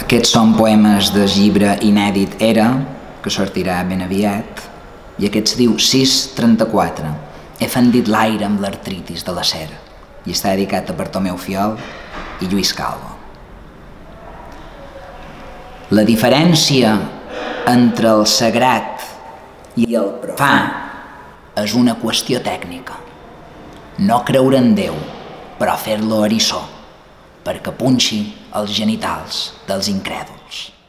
Aquests són poemes del llibre inèdit Era, que sortirà ben aviat, i aquest diu 634. He fendit l'aire amb l'artritis de la cera, i està dedicat a Bartomeu Fiol i Lluís Calvo. La diferència entre el sagrat i el profà és una qüestió tècnica. No creure en Déu, però fer-lo eriçó, perquè punxi els genitals dels incrèduls.